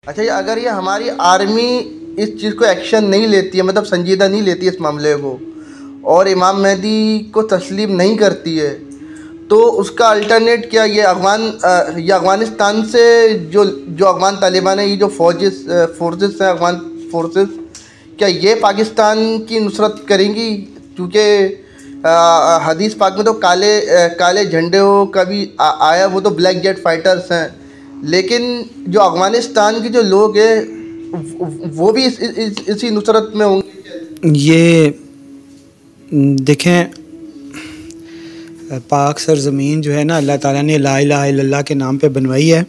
अच्छा, ये अगर ये हमारी आर्मी इस चीज़ को एक्शन नहीं लेती है, मतलब संजीदा नहीं लेती है इस मामले को, और इमाम मेहदी को तस्लीम नहीं करती है, तो उसका अल्टरनेट क्या? ये अफ़गानिस्तान से जो अफ़गान तालिबान है, ये जो फोर्सेस हैं, अफ़गान फोर्सेस, क्या ये पाकिस्तान की नुसरत करेंगी? क्योंकि हदीस पाक में तो काले झंडों का भी आया, वो तो ब्लैक जेट फाइटर्स हैं, लेकिन जो अफ़गानिस्तान के जो लोग हैं वो भी इसी नुसरत में होंगे। ये देखें, पाक सरज़मीन जो है ना, अल्लाह ताला ने ला इलाहा इल्लल्लाह के नाम पे बनवाई है।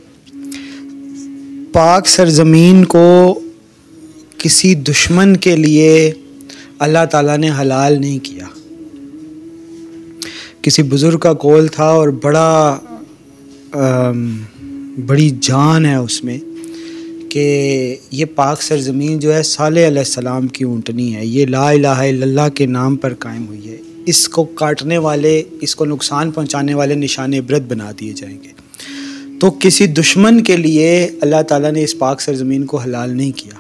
पाक सरज़मीन को किसी दुश्मन के लिए अल्लाह ताला ने हलाल नहीं किया। किसी बुज़ुर्ग का कौल था और बड़ी जान है उसमें कि ये पाक सरज़मीन जो है सालेह अलैहिस्सलाम की ऊँटनी है, ये ला इलाहा इल्लल्लाह के नाम पर कायम हुई है। इसको काटने वाले, इसको नुकसान पहुंचाने वाले निशान इबरत बना दिए जाएंगे। तो किसी दुश्मन के लिए अल्लाह ताला ने इस पाक सरज़मीन को हलाल नहीं किया।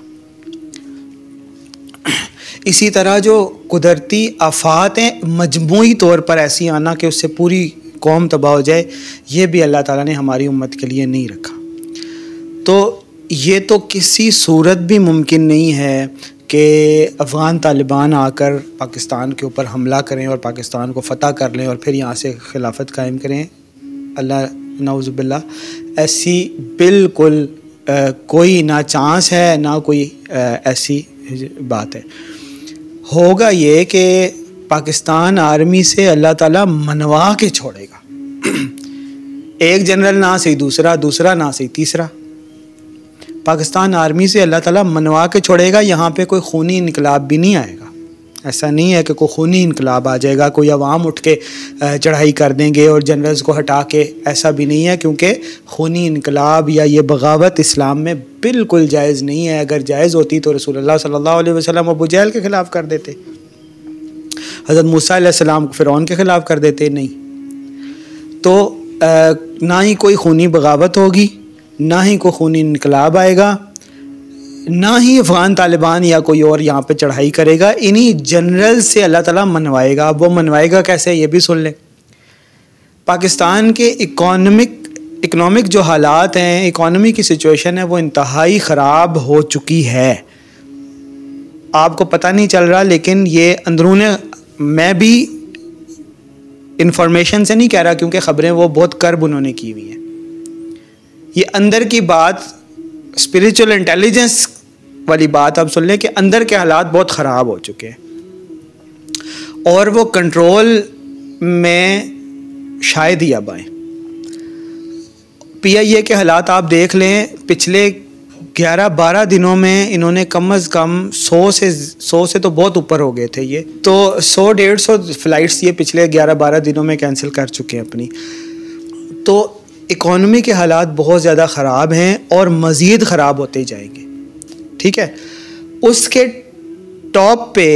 इसी तरह जो कुदरती आफ़ात हैं मजमूई तौर पर ऐसी आना कि उससे पूरी कौम तबाह हो जाए, ये भी अल्लाह ताला ने हमारी उम्मत के लिए नहीं रखा। तो ये तो किसी सूरत भी मुमकिन नहीं है कि अफ़गान तालिबान आकर पाकिस्तान के ऊपर हमला करें और पाकिस्तान को फ़तह कर लें और फिर यहाँ से खिलाफत कायम करें। अल्लाह नऊज़ु बिल्लाह, ऐसी बिल्कुल कोई ना चांस है, ना कोई ऐसी बात है। होगा ये कि पाकिस्तान आर्मी से अल्लाह ताला मनवा के छोड़ेगा। एक जनरल ना सही दूसरा, दूसरा ना सही तीसरा, पाकिस्तान आर्मी से अल्लाह ताला मनवा के छोड़ेगा। यहाँ पे कोई खूनी इनकलाब भी नहीं आएगा। ऐसा नहीं है कि कोई खूनी इनकलाब आ जाएगा, कोई अवाम उठ के चढ़ाई कर देंगे और जनरल्स को हटा के, ऐसा भी नहीं है, क्योंकि खूनी इनकलाब या ये बगावत इस्लाम में बिल्कुल जायज़ नहीं है। अगर जायज़ होती तो रसूलुल्लाह सल्लल्लाहु अलैहि वसल्लम अबू जहल के ख़िलाफ़ कर देते, हज़रत मूसा अलैहिस्सलाम को फ़िरौन के ख़िलाफ़ कर देते। नहीं, तो ना ही कोई खूनी बगावत होगी, ना ही कोई खूनी इनकलाब आएगा, ना ही अफ़गान तालिबान या कोई और यहाँ पे चढ़ाई करेगा। इन्हीं जनरल से अल्लाह ताला मनवाएगा। अब वो मनवाएगा कैसे, ये भी सुन लें। पाकिस्तान के इकोनॉमिक जो हालात हैं, इकोनॉमी की सिचुएशन है, वो इंतहाई ख़राब हो चुकी है। आपको पता नहीं चल रहा, लेकिन ये अंदरूने, मैं भी इंफॉर्मेशन से नहीं कह रहा क्योंकि ख़बरें वो बहुत कर्ब उन्होंने की हुई हैं, ये अंदर की बात, स्पिरिचुअल इंटेलिजेंस वाली बात आप सुन लें कि अंदर के हालात बहुत ख़राब हो चुके हैं और वो कंट्रोल में शायद ही अब आए। PIA के हालात आप देख लें, पिछले 11-12 दिनों में इन्होंने कम अज़ कम 100 से तो बहुत ऊपर हो गए थे ये, तो 100-150 फ़्लाइट्स ये पिछले 11-12 दिनों में कैंसिल कर चुके हैं अपनी। तो इकॉनमी के हालात बहुत ज़्यादा ख़राब हैं और मज़ीद ख़राब होते जाएंगे। ठीक है, उसके टॉप पे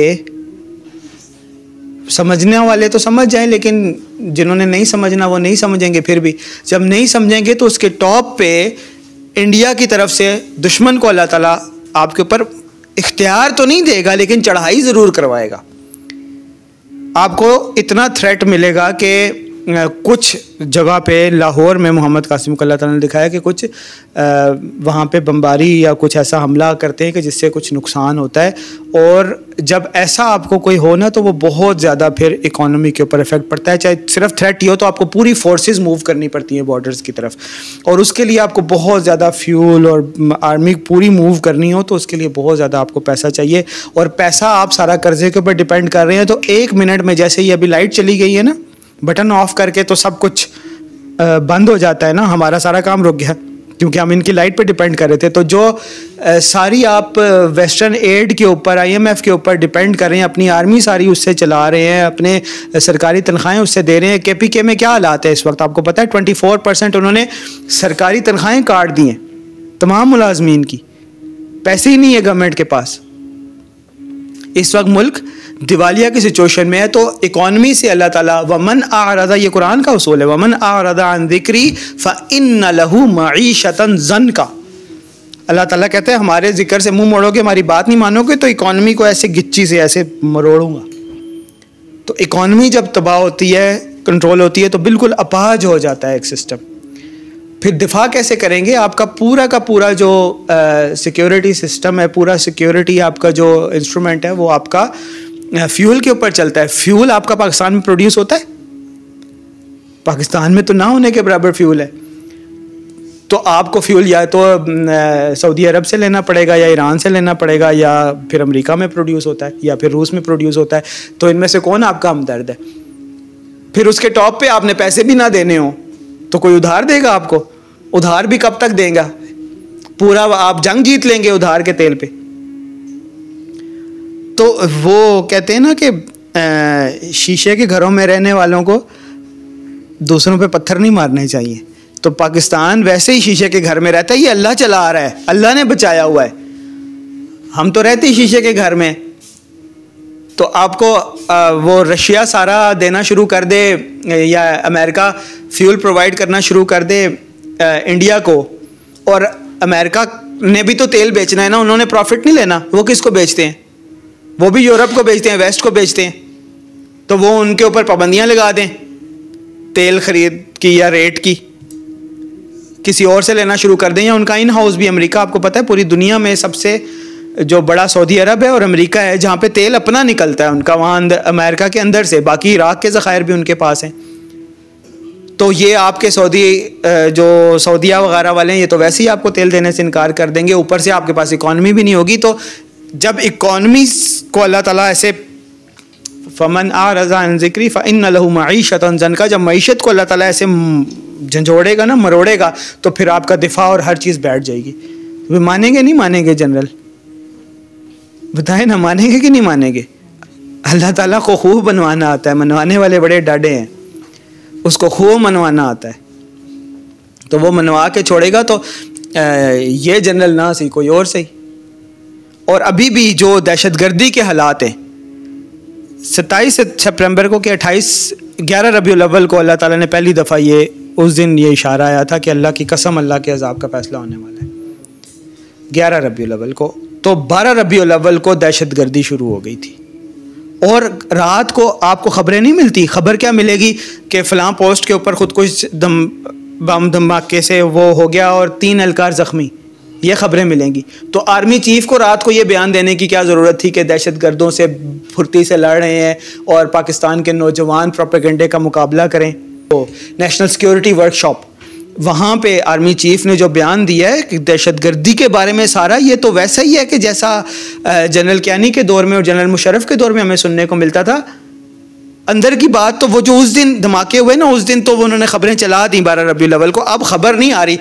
समझने वाले तो समझ जाएं, लेकिन जिन्होंने नहीं समझना वो नहीं समझेंगे। फिर भी जब नहीं समझेंगे तो उसके टॉप पे इंडिया की तरफ से दुश्मन को अल्लाह ताला आपके ऊपर इख्तियार तो नहीं देगा, लेकिन चढ़ाई ज़रूर करवाएगा। आपको इतना थ्रेट मिलेगा कि कुछ जगह पे, लाहौर में मोहम्मद कासिम को अल्लाह ताला ने दिखाया कि कुछ वहाँ पे बमबारी या कुछ ऐसा हमला करते हैं कि जिससे कुछ नुकसान होता है, और जब ऐसा आपको कोई हो ना तो वो बहुत ज़्यादा फिर इकोनॉमी के ऊपर इफेक्ट पड़ता है। चाहे सिर्फ थ्रेट ही हो तो आपको पूरी फोर्सेस मूव करनी पड़ती हैं बॉर्डर्स की तरफ, और उसके लिए आपको बहुत ज़्यादा फ्यूल और आर्मी पूरी मूव करनी हो तो उसके लिए बहुत ज़्यादा आपको पैसा चाहिए, और पैसा आप सारा कर्जे के ऊपर डिपेंड कर रहे हैं। तो 1 मिनट में, जैसे ही अभी लाइट चली गई है ना, बटन ऑफ करके तो सब कुछ बंद हो जाता है ना, हमारा सारा काम रुक गया क्योंकि हम इनकी लाइट पे डिपेंड कर रहे थे। तो जो सारी आप वेस्टर्न एड के ऊपर, IMF के ऊपर डिपेंड कर रहे हैं, अपनी आर्मी सारी उससे चला रहे हैं, अपने सरकारी तनख्वाहें उससे दे रहे हैं। KPK में क्या हालात है इस वक्त आपको पता है, 24% उन्होंने सरकारी तनख्वाहें काट दी हैं तमाम मुलाजमीन की, पैसे ही नहीं है गवर्नमेंट के पास। इस वक्त मुल्क दिवालिया की सिचुएशन में है। तो इकॉनमी से अल्लाह ताला वमन आरदा, ये कुरान का उसूल है, वमन आरदा अन ज़िक्री फ़इन्न लहू मईशतन ज़न्का, अल्लाह ताला कहते हैं हमारे जिक्र से मुंह मोड़ोगे, हमारी बात नहीं मानोगे तो इकॉनमी को ऐसे गिच्ची से ऐसे मरोड़ूंगा। तो इकॉनमी जब तबाह होती है, कंट्रोल होती है, तो बिल्कुल अपाहज हो जाता है एक सिस्टम। फिर दिफा कैसे करेंगे? आपका पूरा का पूरा जो सिक्योरिटी सिस्टम है, पूरा सिक्योरिटी आपका जो इंस्ट्रूमेंट है वो आपका फ्यूल के ऊपर चलता है। फ्यूल आपका पाकिस्तान में प्रोड्यूस होता है? पाकिस्तान में तो ना होने के बराबर फ्यूल है। तो आपको फ्यूल या तो सऊदी अरब से लेना पड़ेगा, या ईरान से लेना पड़ेगा, या फिर अमेरिका में प्रोड्यूस होता है, या फिर रूस में प्रोड्यूस होता है। तो इनमें से कौन आपका हमदर्द है? फिर उसके टॉप पे आपने पैसे भी ना देने हो तो कोई उधार देगा आपको? उधार भी कब तक देगा? पूरा आप जंग जीत लेंगे उधार के तेल पे। तो वो कहते हैं ना कि शीशे के घरों में रहने वालों को दूसरों पे पत्थर नहीं मारने चाहिए। तो पाकिस्तान वैसे ही शीशे के घर में रहता है, ये अल्लाह चला रहा है, अल्लाह ने बचाया हुआ है। हम तो रहते ही शीशे के घर में। तो आपको वो रशिया सारा देना शुरू कर दे, या अमेरिका फ्यूल प्रोवाइड करना शुरू कर दे इंडिया को, और अमेरिका ने भी तो तेल बेचना है ना, उन्होंने प्रॉफिट नहीं लेना। वो किसको बेचते हैं? वो भी यूरोप को बेचते हैं, वेस्ट को बेचते हैं। तो वो उनके ऊपर पाबंदियां लगा दें तेल खरीद की या रेट की, किसी और से लेना शुरू कर दें, या उनका इन हाउस भी अमेरिका, आपको पता है पूरी दुनिया में सबसे जो बड़ा सऊदी अरब है और अमेरिका है, जहाँ पे तेल अपना निकलता है उनका, वहाँ अंदर अमेरिका के अंदर से, बाकी इराक के ज़खायर भी उनके पास हैं। तो ये आपके जो सऊदीया वगैरह वाले हैं, ये तो वैसे ही आपको तेल देने से इनकार कर देंगे, ऊपर से आपके पास इकॉनमी भी नहीं होगी। तो जब इकॉनमी को अल्लाह ताला ऐसे फ़मन आरज़ा अन ज़िक्री फ़इन्न लहू मईशतन ज़नका, जब मईशत को अल्लाह ताला ऐसे झंझोड़ेगा ना, मरोड़ेगा, तो फिर आपका दिफा और हर चीज़ बैठ जाएगी। वे मानेंगे नहीं मानेंगे? जनरल बताएं ना, मानेंगे कि नहीं मानेंगे? अल्लाह ताला को खूब मनवाना आता है, मनवाने वाले बड़े डाडे हैं, उसको खूब मनवाना आता है। तो वो मनवा के छोड़ेगा। तो ये जनरल ना सही, कोई और सही। और अभी भी जो दहशतगर्दी के हालात हैं, 27 सितंबर को कि 11 रबीउल अव्वल को अल्लाह ताला ने पहली दफ़ा उस दिन ये इशारा आया था कि अल्लाह की कसम, अल्लाह के अज़ाब का फैसला होने वाला है 11 रबीउल अव्वल को। तो 12 रबीउल अव्वल को दहशतगर्दी शुरू हो गई थी, और रात को आपको खबरें नहीं मिलती। खबर क्या मिलेगी कि फ़लाँ पोस्ट के ऊपर खुद कुछ बम धमाके से वो हो गया और 3 एहलकार ज़ख्मी, ये खबरें मिलेंगी। तो आर्मी चीफ को रात को ये बयान देने की क्या ज़रूरत थी कि दहशतगर्दों से फुर्ती से लड़ रहे हैं और पाकिस्तान के नौजवान प्रोपेगेंडे का मुकाबला करें। तो नेशनल सिक्योरिटी वर्कशॉप, वहाँ पे आर्मी चीफ ने जो बयान दिया है कि दहशतगर्दी के बारे में सारा, ये तो वैसा ही है कि जैसा जनरल कियानी के दौर में और जनरल मुशर्रफ के दौर में हमें सुनने को मिलता था। अंदर की बात तो वो जो उस दिन धमाके हुए ना, उस दिन तो वो उन्होंने खबरें चला दी 12 रबीउल अव्वल को, अब खबर नहीं आ रही।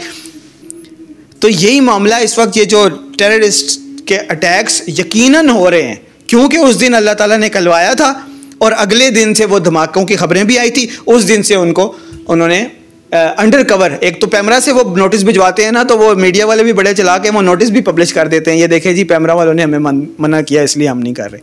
तो यही मामला इस वक्त, ये जो टेररिस्ट के अटैक्स यकीनन हो रहे हैं, क्योंकि उस दिन अल्लाह ताला ने कहलवाया था और अगले दिन से वो धमाकों की खबरें भी आई थी। उस दिन से उन्होंने अंडर कवर, एक तो पैमरा से वो नोटिस भिजवाते हैं ना, तो वो मीडिया वाले भी बड़े चला के वो नोटिस भी पब्लिश कर देते हैं, ये देखें जी पैमरा वालों ने हमें मना किया इसलिए हम नहीं कर रहे।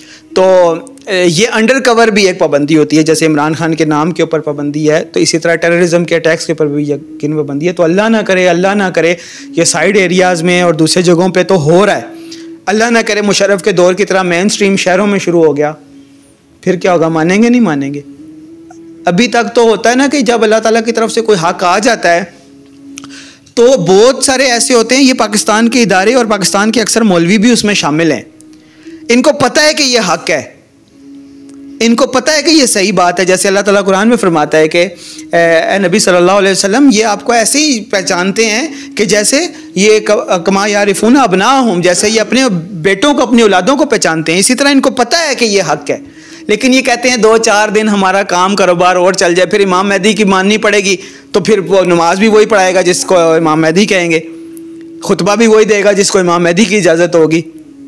तो ये अंडर कवर भी एक पाबंदी होती है, जैसे इमरान खान के नाम के ऊपर पाबंदी है, तो इसी तरह टेररिज्म के अटैक्स के ऊपर भी यकीन पाबंदी है। तो अल्लाह ना करे ये साइड एरियाज़ में और दूसरे जगहों पे तो हो रहा है, अल्लाह ना करे मुशर्रफ के दौर की तरह मेन स्ट्रीम शहरों में शुरू हो गया, फिर क्या होगा? मानेंगे नहीं मानेंगे? अभी तक तो होता है ना कि जब अल्लाह ताला की तरफ से कोई हक आ जाता है तो बहुत सारे ऐसे होते हैं, ये पाकिस्तान के इदारे और पाकिस्तान के अक्सर मौलवी भी उसमें शामिल हैं, इनको पता है कि ये हक है, इनको पता है कि ये सही बात है। जैसे अल्लाह ताला कुरान में फरमाता है कि नबी सल्लल्लाहु अलैहि वसल्लम ये आपको ऐसे ही पहचानते हैं कि जैसे ये कमा यारिफून अबनाहुम, जैसे ये अपने बेटों को, अपनी औलादों को पहचानते हैं, इसी तरह इनको पता है कि ये हक है। लेकिन ये कहते हैं 2-4 दिन हमारा काम कारोबार और चल जाए, फिर इमाम मेहदी की माननी पड़ेगी, तो फिर वो नमाज भी वही पढ़ाएगा जिसको इमाम मेहदी कहेंगे, खुतबा भी वही देगा जिसको इमाम मेहदी की इजाज़त होगी।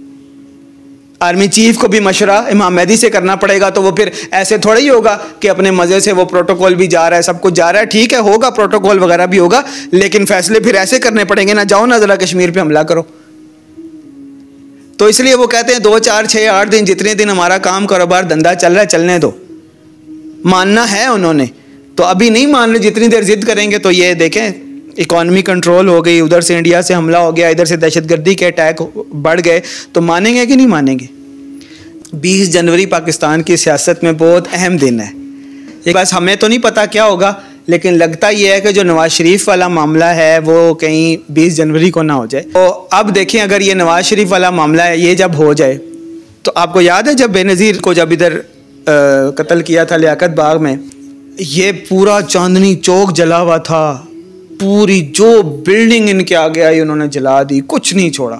आर्मी चीफ को भी मशवरा इमाम मेहदी से करना पड़ेगा, तो वो फिर ऐसे थोड़ा ही होगा कि अपने मज़े से वो प्रोटोकॉल भी जा रहा है, सब कुछ जा रहा है, ठीक है, होगा प्रोटोकॉल वगैरह भी होगा, लेकिन फैसले फिर ऐसे करने पड़ेंगे ना, जाओ ना ज़रा कश्मीर पे हमला करो। तो इसलिए वो कहते हैं 2, 4, 6, 8 दिन, जितने दिन हमारा काम कारोबार धंधा चल रहा है चलने दो, मानना है उन्होंने। तो अभी नहीं मान रहे, जितनी देर जिद करेंगे तो ये देखें इकॉनमी कंट्रोल हो गई, उधर से इंडिया से हमला हो गया, इधर से दहशतगर्दी के अटैक बढ़ गए, तो मानेंगे कि नहीं मानेंगे? 20 जनवरी पाकिस्तान की सियासत में बहुत अहम दिन है। एक बस हमें तो नहीं पता क्या होगा, लेकिन लगता ये है कि जो नवाज़ शरीफ वाला मामला है वो कहीं 20 जनवरी को ना हो जाए। तो अब देखें, अगर ये नवाज़ शरीफ वाला मामला है, ये जब हो जाए, तो आपको याद है जब बेनज़ीर को जब इधर कत्ल किया था लियाकत बाग में, ये पूरा चांदनी चौक जला हुआ था, पूरी जो बिल्डिंग इनके आगे आई उन्होंने जला दी, कुछ नहीं छोड़ा।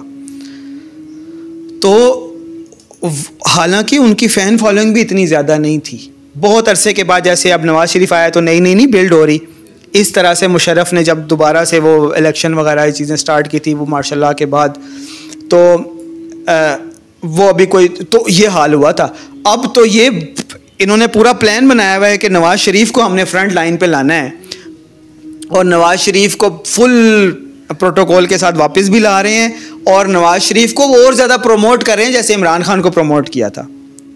तो हालांकि उनकी फ़ैन फॉलोइंग भी इतनी ज़्यादा नहीं थी। बहुत अरसे के बाद जैसे अब नवाज़ शरीफ आया तो नई नहीं बिल्ड हो रही, इस तरह से मुशर्रफ ने जब दोबारा से वो इलेक्शन वगैरह ये चीज़ें स्टार्ट की थी वो मार्शल लॉ के बाद, तो वो अभी कोई तो ये हाल हुआ था। अब तो ये इन्होंने पूरा प्लान बनाया हुआ है कि नवाज़ शरीफ को हमने फ्रंट लाइन पे लाना है और नवाज़ शरीफ को फुल प्रोटोकॉल के साथ वापस भी ला रहे हैं और नवाज़ शरीफ को वो और ज़्यादा प्रमोट कर रहे हैं जैसे इमरान खान को प्रमोट किया था।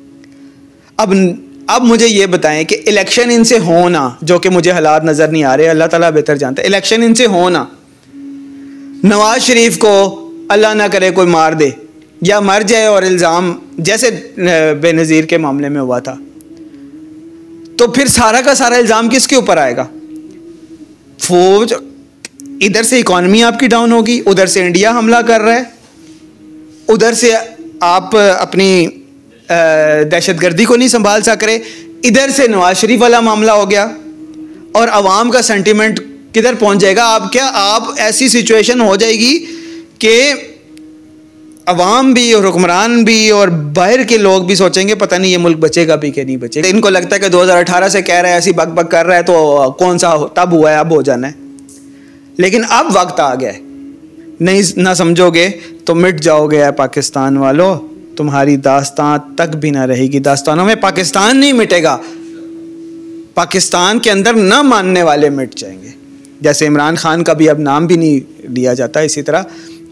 अब मुझे ये बताएं कि इलेक्शन इनसे हो ना, जो कि मुझे हालात नज़र नहीं आ रहे, अल्लाह ताला बेहतर जानता है, इलेक्शन इनसे हो ना, नवाज़ शरीफ को अल्लाह ना करे कोई मार दे या मर जाए और इल्ज़ाम जैसे बेनज़ीर के मामले में हुआ था, तो फिर सारा का सारा इल्ज़ाम किसके ऊपर आएगा? फौज, इधर से इकॉनमी आपकी डाउन होगी, उधर से इंडिया हमला कर रहा है, उधर से आप अपनी दहशतगर्दी को नहीं संभाल सक रहे, इधर से नवाज शरीफ वाला मामला हो गया और अवाम का सेंटीमेंट किधर पहुंच जाएगा? आप ऐसी सिचुएशन हो जाएगी कि अवाम भी और हुक्मरान भी और बाहर के लोग भी सोचेंगे पता नहीं ये मुल्क बचेगा भी कि नहीं बचेगा। इनको लगता है कि 2018 से कह रहा है, ऐसी बक बक कर रहा है, तो कौन सा तब हुआ है, अब हो जाना है। लेकिन अब वक्त आ गया है, नहीं ना समझोगे तो मिट जाओगे यार पाकिस्तान वालों, तुम्हारी दास्तां तक भी ना रहेगी। दास्तानों में पाकिस्तान नहीं मिटेगा, पाकिस्तान के अंदर न मानने वाले मिट जाएंगे। जैसे इमरान खान का भी अब नाम भी नहीं लिया जाता, इसी तरह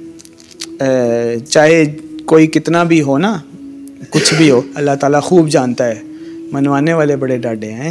चाहे कोई कितना भी हो ना, कुछ भी हो, अल्लाह ताला खूब जानता है, मनवाने वाले बड़े डाढ़े हैं।